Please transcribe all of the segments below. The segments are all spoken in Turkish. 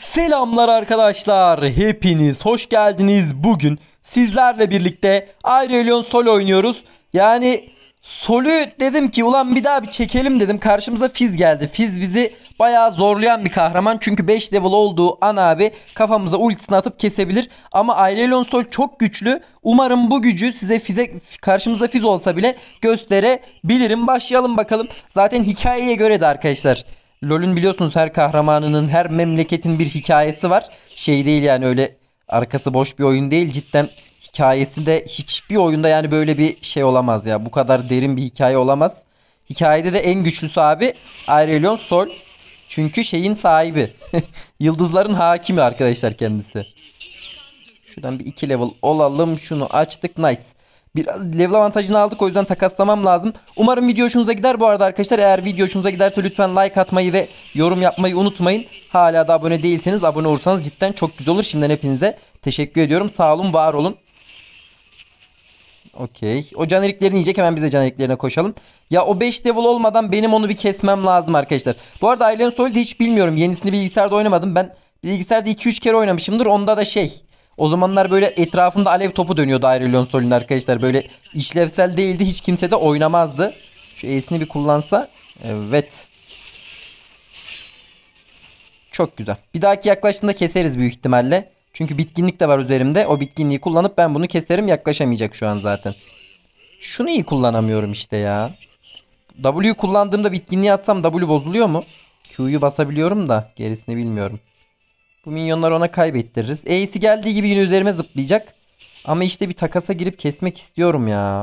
Selamlar arkadaşlar. Hepiniz hoş geldiniz. Bugün sizlerle birlikte Aurelion Sol oynuyoruz. Yani Sol'ü dedim ki ulan bir daha bir çekelim dedim. Karşımıza Fizz geldi. Fizz bizi bayağı zorlayan bir kahraman. Çünkü 5 level olduğu an abi kafamıza ultisini atıp kesebilir. Ama Aurelion Sol çok güçlü. Umarım bu gücü size karşımızda Fizz olsa bile gösterebilirim. Başlayalım bakalım. Zaten hikayeye göre de arkadaşlar. LoL'ün biliyorsunuz her kahramanının, her memleketin bir hikayesi var. Şey değil yani öyle arkası boş bir oyun değil. Cidden hikayesi de hiçbir oyunda yani böyle bir şey olamaz ya. Bu kadar derin bir hikaye olamaz. Hikayede de en güçlüsü abi Aurelion Sol. Çünkü şeyin sahibi. Yıldızların hakimi arkadaşlar kendisi. Şuradan bir 2 level olalım. Şunu açtık. Nice. Biraz level avantajını aldık, o yüzden takaslamam lazım. Umarım video hoşunuza gider bu arada arkadaşlar. Eğer video hoşunuza giderse lütfen like atmayı ve yorum yapmayı unutmayın. Hala da abone değilseniz abone olursanız cidden çok güzel olur. Şimdiden hepinize teşekkür ediyorum. Sağ olun, var olun. Okey. O caneriklerini yiyecek, hemen biz de caneriklerine koşalım. Ya o 5 level olmadan benim onu bir kesmem lazım arkadaşlar. Bu arada Aurelion Sol'u hiç bilmiyorum. Yenisini bilgisayarda oynamadım. Ben bilgisayarda 2-3 kere oynamışımdır. Onda da şey... O zamanlar böyle etrafında alev topu dönüyordu Aurelion Sol'ün arkadaşlar. Böyle işlevsel değildi. Hiç kimse de oynamazdı. Şu E'sini bir kullansa. Evet. Çok güzel. Bir dahaki yaklaştığında keseriz büyük ihtimalle. Çünkü bitkinlik de var üzerimde. O bitkinliği kullanıp ben bunu keserim. Yaklaşamayacak şu an zaten. Şunu iyi kullanamıyorum işte ya. W'yu kullandığımda bitkinliği atsam W bozuluyor mu? Q'yu basabiliyorum da gerisini bilmiyorum. Bu minyonları ona kaybettiririz. E'si geldiği gibi yine üzerime zıplayacak. Ama işte bir takasa girip kesmek istiyorum ya.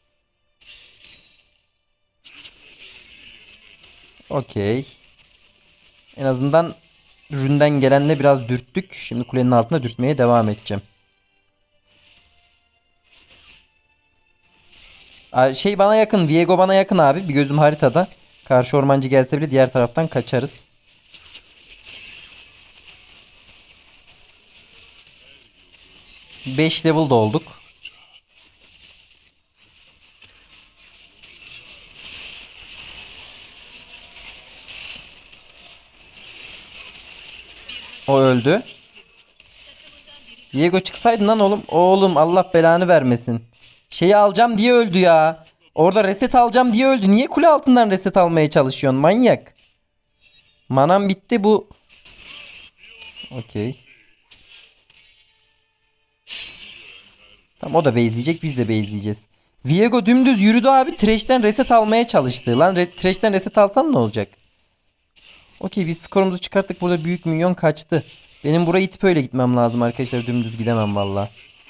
Okey. En azından ründen gelenle biraz dürttük. Şimdi kulenin altına dürtmeye devam edeceğim. Şey bana yakın. Viego bana yakın abi. Bir gözüm haritada. Karşı ormancı gelse bile diğer taraftan kaçarız. Beş level olduk. O öldü. Viego çıksaydın lan oğlum. Oğlum Allah belanı vermesin. Şeyi alacağım diye öldü ya. Orada reset alacağım diye öldü. Niye kule altından reset almaya çalışıyorsun manyak? Manam bitti bu. Okey. Tamam, o da base'leyecek, biz de base'leyeceğiz. Viego dümdüz yürüdü abi. Thresh'ten reset almaya çalıştı. Lan Thresh'ten reset alsan ne olacak? Okey, biz skorumuzu çıkarttık. Burada büyük minyon kaçtı. Benim burayı itip öyle gitmem lazım arkadaşlar. Dümdüz gidemem valla.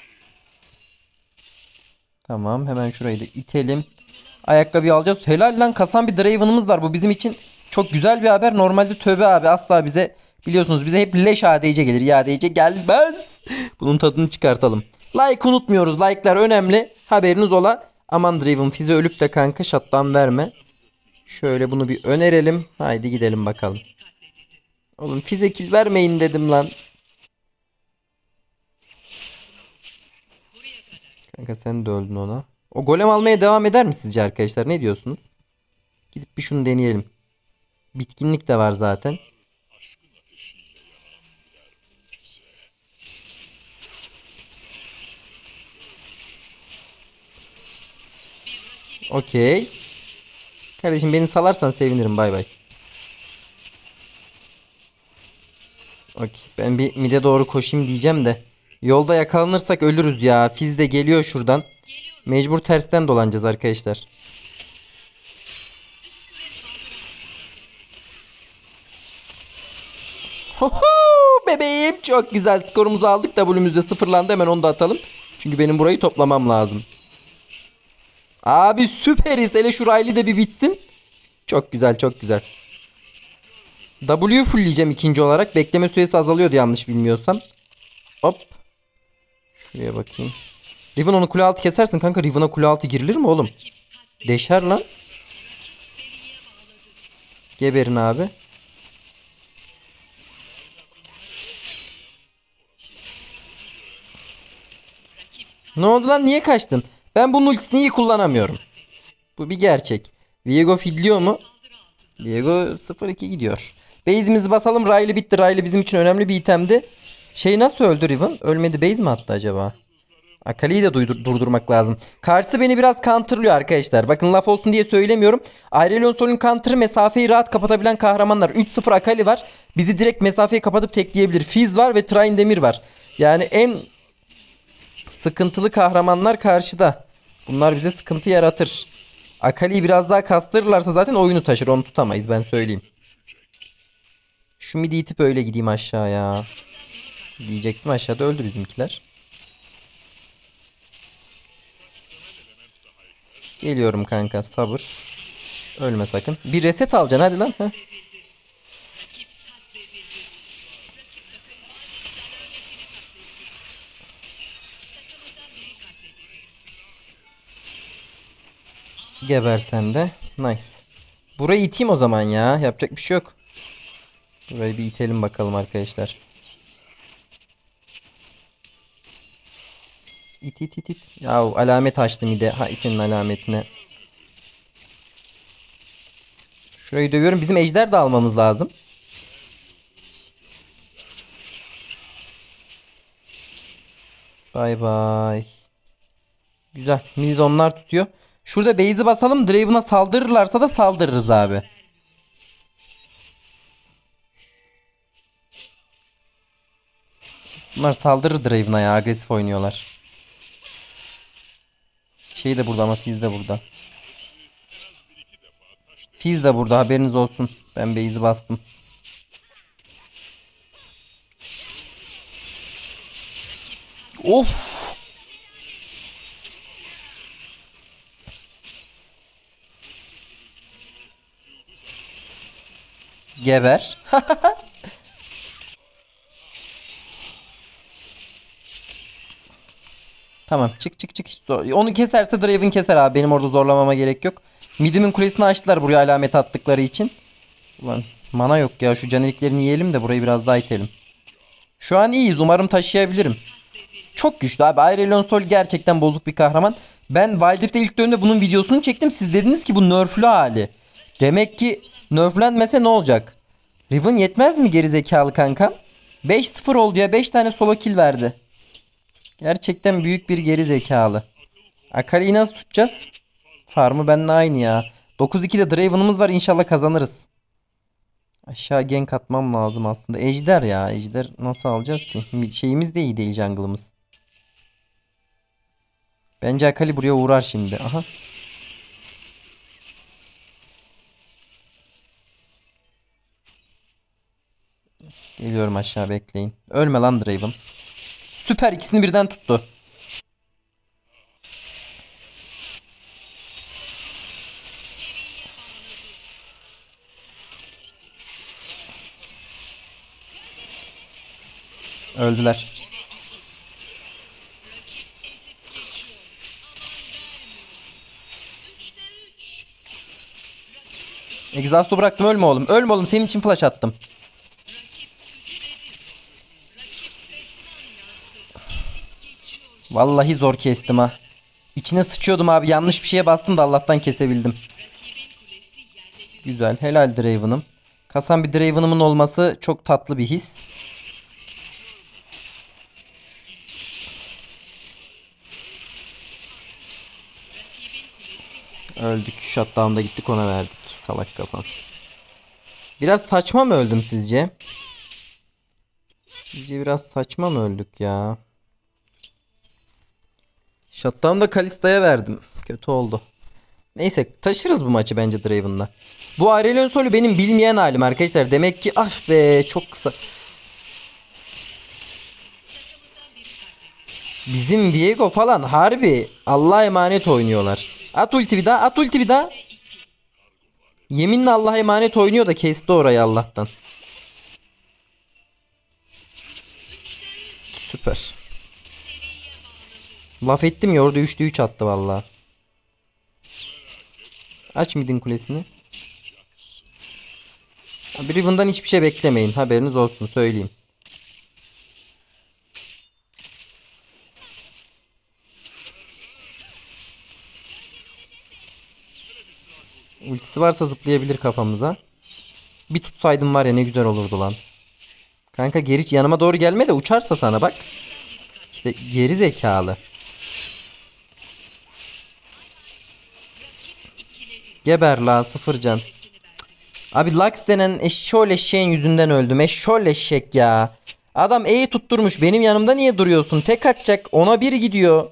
Tamam, hemen şurayı da itelim. Ayakkabıyı alacağız. Helal lan, kasan bir Draven'ımız var. Bu bizim için çok güzel bir haber. Normalde tövbe abi asla bize, biliyorsunuz bize hep leş ADC gelir. Ya ADC gelmez. Bunun tadını çıkartalım. Like unutmuyoruz. Like'lar önemli. Haberiniz ola. Aman Draven Fizz'e ölüp de kanka shutdown verme. Şöyle bunu bir önerelim. Haydi gidelim bakalım. Oğlum Fizz'e kill vermeyin dedim lan. Kanka sen de öldün ona. O golem almaya devam eder mi sizce arkadaşlar? Ne diyorsunuz? Gidip bir şunu deneyelim. Bitkinlik de var zaten. Okey. Kardeşim beni salarsan sevinirim. Bay bay. Okey. Ben bir mid'e doğru koşayım diyeceğim de. Yolda yakalanırsak ölürüz ya. Fizz de geliyor şuradan. Mecbur tersten dolanacağız arkadaşlar. Hoho, bebeğim çok güzel. Skorumuzu aldık. W'müzde sıfırlandı. Hemen onu da atalım. Çünkü benim burayı toplamam lazım. Abi süperiz. Hele şu Riley de bir bitsin. Çok güzel, çok güzel. W fullleyeceğim ikinci olarak. Bekleme süresi azalıyordu yanlış bilmiyorsam. Hop. Şuraya bakayım. Riven onu kule altı kesersin kanka. Riven'a kule altı girilir mi oğlum? Deşer lan. Geberin abi. Ne oldu lan, niye kaçtın? Ben bunun ultisini iyi kullanamıyorum. Bu bir gerçek. Viego fidliyor mu? Viego 0-2 gidiyor. Base'imizi basalım. Riley bitti. Riley bizim için önemli bir itemdi. Şey nasıl öldü Riven? Ölmedi, base mi attı acaba? Akali'yi de durdurmak lazım. Karşısı beni biraz counterlıyor arkadaşlar. Bakın laf olsun diye söylemiyorum. Aurelion Sol'ün counter'ı mesafeyi rahat kapatabilen kahramanlar. 3-0 Akali var. Bizi direkt mesafeyi kapatıp tekleyebilir. Fizz var ve Trine Demir var. Yani en sıkıntılı kahramanlar karşıda. Bunlar bize sıkıntı yaratır. Akali'yi biraz daha kastırırlarsa zaten oyunu taşır. Onu tutamayız, ben söyleyeyim. Şu midi itip öyle gideyim aşağıya. Diyecektim, aşağıda öldü bizimkiler. Geliyorum kanka, sabır. Ölme sakın. Bir reset alacaksın hadi lan. Heh. Geber sen de. Nice. Burayı iteyim o zaman ya. Yapacak bir şey yok. Burayı bir itelim bakalım arkadaşlar. İt it it it. Yahu alamet açtı mide. Ha, senin alametine. Şurayı dövüyorum. Bizim ejder de almamız lazım. Bay bay. Güzel. Mid onlar tutuyor. Şurada base'i basalım. Draven'a saldırırlarsa da saldırırız abi. Bunlar saldırır Draven'a ya. Agresif oynuyorlar. Şey de burada ama Fizz de burada. Fizz de burada, haberiniz olsun. Ben base'i bastım. Of. Geber. Tamam, çık çık çık. Onu keserse Draven keser abi. Benim orada zorlamama gerek yok. Midimin kulesini açtılar buraya alamet attıkları için. Ulan mana yok ya. Şu caniliklerini yiyelim de burayı biraz daha itelim. Şu an iyiyiz. Umarım taşıyabilirim. Çok güçlü abi. Aurelion Sol gerçekten bozuk bir kahraman. Ben Wild Rift'te ilk dönemde bunun videosunu çektim. Siz dediniz ki bu nerflü hali. Demek ki nerflenmese ne olacak? Riven yetmez mi geri zekalı kankam? 5-0 oldu ya. 5 tane solo kill verdi. Gerçekten büyük bir geri zekalı. Akali'yi nasıl tutacağız? Farmı benimle aynı ya. 9-2'de Draven'ımız var. İnşallah kazanırız. Aşağı gank atmam lazım aslında. Ejder ya. Ejder nasıl alacağız ki? Şeyimiz de iyi değil, jungle'ımız. Bence Akali buraya uğrar şimdi. Aha. Geliyorum aşağı, bekleyin. Ölme lan Draven. Süper, ikisini birden tuttu. Öldüler. Exhaust'u bıraktım, ölme oğlum. Ölme oğlum, senin için flash attım. Vallahi zor kestim ha. İçine sıçıyordum abi, yanlış bir şeye bastım da Allah'tan kesebildim. Güzel, helal Draven'ım. Kasan bir Draven'ımın olması çok tatlı bir his. Öldük. Shutdown'da gittik, ona verdik. Salak kafam. Biraz saçma mı öldüm sizce? Sizce biraz saçma mı öldük ya? Shutdown'da Kalista'ya verdim. Kötü oldu. Neyse, taşırız bu maçı bence Draven'la. Bu Aurelion Sol'ü benim bilmeyen halim arkadaşlar. Demek ki ah be, çok kısa. Bizim Viego falan harbi Allah'a emanet oynuyorlar. At ulti bir daha, at ulti bir daha. Yeminle Allah'a emanet oynuyor da kesti orayı Allah'tan. Süper. Laf ettim ya, orada 3'te 3 attı valla. Aç midin kulesini. Riven'dan hiçbir şey beklemeyin. Haberiniz olsun, söyleyeyim. Ultisi varsa zıplayabilir kafamıza. Bir tutsaydım var ya ne güzel olurdu lan. Kanka geri yanıma doğru gelme de uçarsa sana bak. İşte geri zekalı. Geber la, sıfır can. Abi Lux denen eşşoğlu eşeğin yüzünden öldüm. Eşşoğlu eşek ya. Adam E'yi tutturmuş. Benim yanımda niye duruyorsun? Tek atacak. Ona bir gidiyor.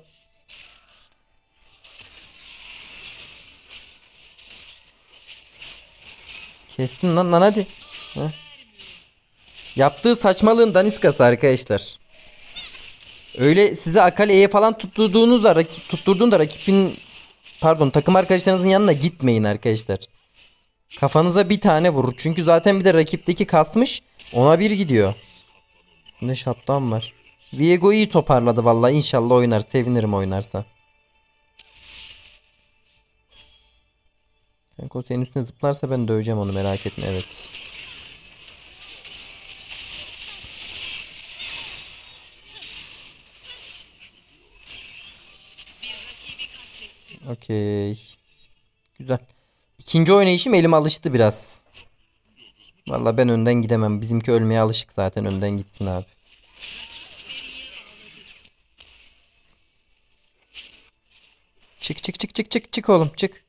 Kestin lan hadi. Heh. Yaptığı saçmalığın daniskası arkadaşlar. Öyle size Akali'ye falan tutturduğunuzda tutturduğunda rakibin, pardon, takım arkadaşlarınızın yanına gitmeyin arkadaşlar. Kafanıza bir tane vurur. Çünkü zaten bir de rakipteki kasmış. Ona bir gidiyor. Ne shutdown var. Viego iyi toparladı vallahi, inşallah oynar. Sevinirim oynarsa. Kanka o senin üstüne zıplarsa ben döveceğim onu, merak etme, evet. Okey. Güzel. İkinci oynayışım elim alıştı biraz. Vallahi ben önden gidemem. Bizimki ölmeye alışık zaten, önden gitsin abi. Çık çık çık çık çık çık oğlum çık.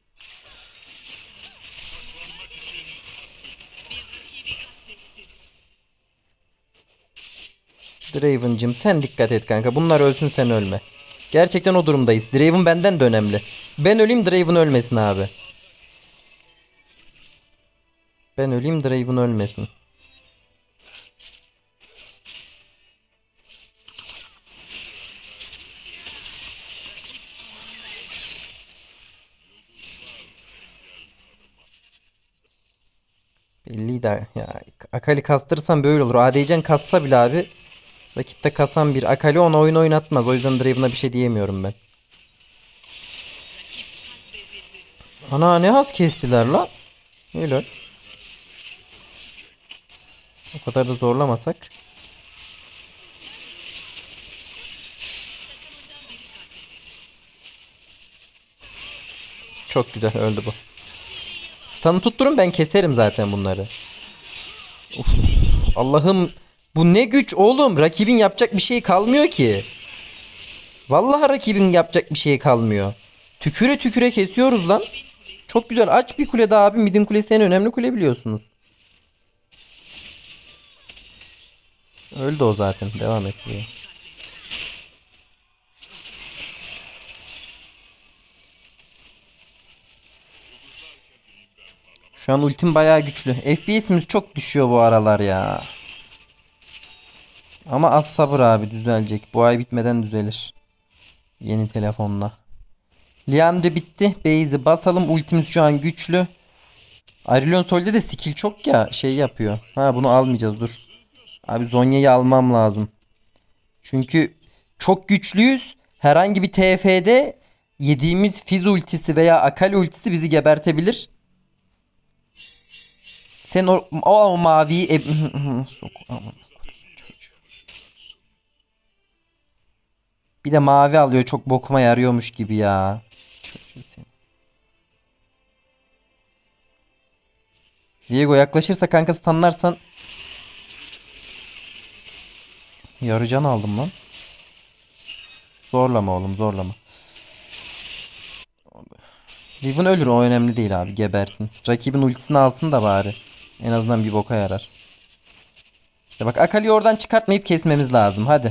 Draven'cım sen dikkat et kanka. Bunlar ölsün sen ölme. Gerçekten o durumdayız. Draven benden de önemli. Ben öleyim Draven ölmesin abi. Ben öleyim Draven ölmesin. Belliydi ya. Akali kastırırsam böyle olur. ADC'en kassa bile abi. Rakipte kasan bir Akali ona oyun oynatmaz. O yüzden Draven'a bir şey diyemiyorum ben. Ana ne az kestiler lan. Öyle. O kadar da zorlamasak. Çok güzel öldü bu. Stun'ı tutturun, ben keserim zaten bunları. Uf, Allah'ım, bu ne güç oğlum. Rakibin yapacak bir şey kalmıyor ki. Vallahi rakibin yapacak bir şey kalmıyor. Tüküre tüküre kesiyoruz lan. Çok güzel. Aç bir kule daha abi. Midin kulesi en önemli kule biliyorsunuz. Öldü o zaten. Devam et diye. Şu an ultim bayağı güçlü. FPS'imiz çok düşüyor bu aralar ya. Ama az sabır abi, düzelecek. Bu ay bitmeden düzelir. Yeni telefonla. Liandry bitti. Base'i basalım. Ultimiz şu an güçlü. Aurelion Sol'de de skill çok ya, şey yapıyor. Ha, bunu almayacağız, dur. Abi Zhonya'yı almam lazım. Çünkü çok güçlüyüz. Herhangi bir TF'de yediğimiz Fizz ultisi veya Akali ultisi bizi gebertebilir. Sen o maviyi bir de mavi alıyor, çok bokuma yarıyormuş gibi ya. Viego yaklaşırsa kanka stunlarsan. Yarı can aldım lan. Zorlama oğlum, zorlama. Riven ölür, o önemli değil abi, gebersin. Rakibin ultisini alsın da bari. En azından bir boka yarar. İşte bak, Akali'yi oradan çıkartmayıp kesmemiz lazım, hadi.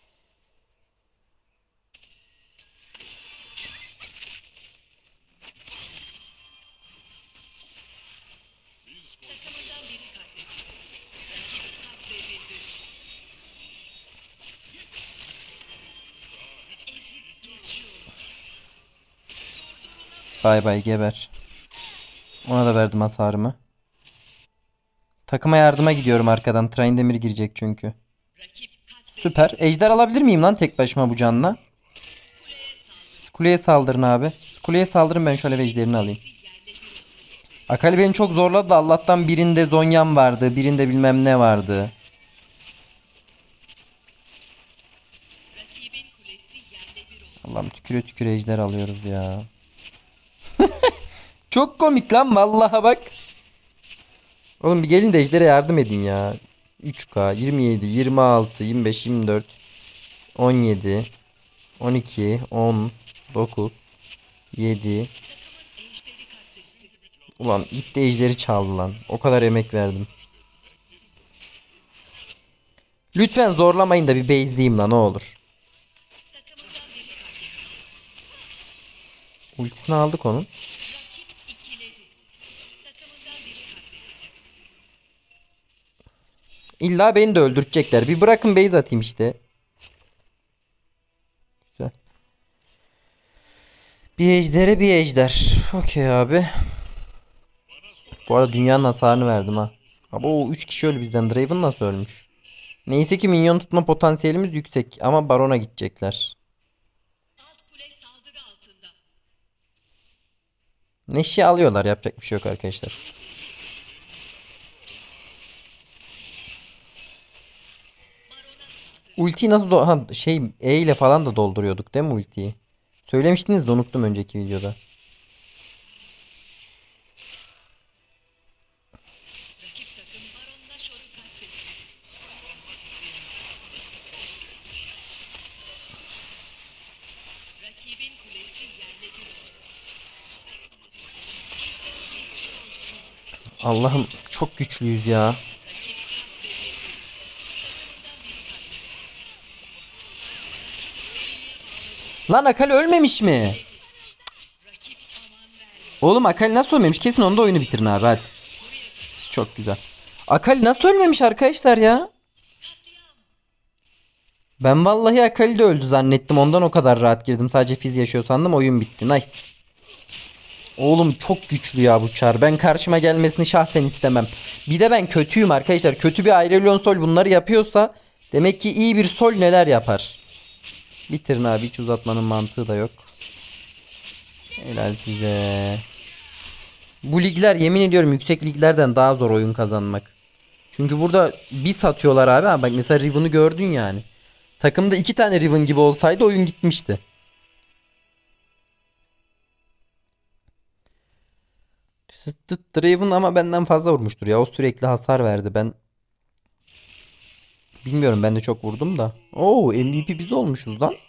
Bay bay, geber. Ona da verdim hasarımı. Takıma yardıma gidiyorum arkadan. Trindamir girecek çünkü. Süper. Ejder alabilir miyim lan tek başıma bu canla? Kuleye saldırın abi. Kuleye saldırın, ben şöyle ejderini alayım. Akali beni çok zorladı da Allah'tan birinde Zonya'm vardı. Birinde bilmem ne vardı. Allah'ım, tüküre tüküre ejder alıyoruz ya. Çok komik lan vallahi bak. Oğlum bir gelin de ejdere yardım edin ya. 3K, 27, 26, 25, 24, 17, 12, 10, 9, 7. Ulan gitti ejderi çaldı lan. O kadar emek verdim. Lütfen zorlamayın da bir base'leyeyim lan ne olur. Ultisini aldık onun. İlla beni de öldürecekler. Bir bırakın base atayım işte. Güzel. Bir ejdere bir ejder. Okey abi. Bu arada dünyanın hasarını verdim ha. Abi o 3 kişi öldü bizden. Draven nasıl ölmüş? Neyse ki minyon tutma potansiyelimiz yüksek. Ama barona gidecekler. Neşi alıyorlar. Yapacak bir şey yok arkadaşlar. Ultiyi nasıl E ile falan da dolduruyorduk değil mi ultiyi? Söylemiştiniz de unuttum önceki videoda. Allah'ım çok güçlüyüz ya. Lan Akali ölmemiş mi? Oğlum Akali nasıl ölmemiş? Kesin onda oyunu bitirin abi hadi. Çok güzel. Akali nasıl ölmemiş arkadaşlar ya? Ben vallahi Akali de öldü zannettim. Ondan o kadar rahat girdim. Sadece Fizz yaşıyor sandım. Oyun bitti. Nice. Oğlum çok güçlü ya bu çar. Ben karşıma gelmesini şahsen istemem. Bir de ben kötüyüm arkadaşlar. Kötü bir Aurelion Sol bunları yapıyorsa demek ki iyi bir Sol neler yapar. Bitirin abi. Hiç uzatmanın mantığı da yok. Helal size. Bu ligler yemin ediyorum yüksek liglerden daha zor oyun kazanmak. Çünkü burada bir satıyorlar abi. Ha, bak mesela Riven'ı gördün yani. Takımda 2 tane Riven gibi olsaydı oyun gitmişti. Draven ama benden fazla vurmuştur ya. O sürekli hasar verdi. Ben bilmiyorum, ben de çok vurdum da. Oo, MVP biz olmuşuz lan.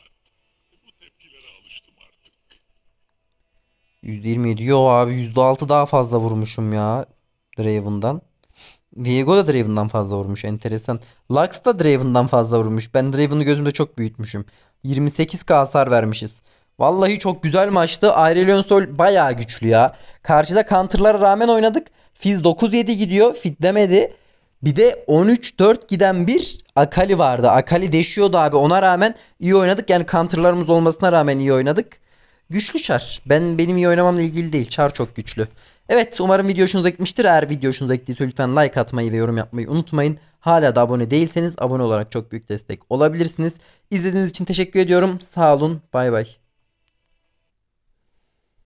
%27. Yo abi %6 daha fazla vurmuşum ya Draven'dan. Viego da Draven'dan fazla vurmuş. Enteresan. Lux da Draven'dan fazla vurmuş. Ben Draven'ı gözümde çok büyütmüşüm. 28k hasar vermişiz. Vallahi çok güzel maçtı. Aurelion Sol bayağı güçlü ya. Karşıda counter'lara rağmen oynadık. Fizz 9-7 gidiyor. Fitlemedi. Bir de 13-4 giden bir Akali vardı. Akali deşiyordu abi. Ona rağmen iyi oynadık. Yani counter'larımız olmasına rağmen iyi oynadık. Güçlü Char. Benim iyi oynamamla ilgili değil. Char çok güçlü. Evet, umarım video hoşunuza gitmiştir. Eğer video hoşunuza gittiyse lütfen like atmayı ve yorum yapmayı unutmayın. Hala da abone değilseniz abone olarak çok büyük destek olabilirsiniz. İzlediğiniz için teşekkür ediyorum. Sağ olun. Bay bay.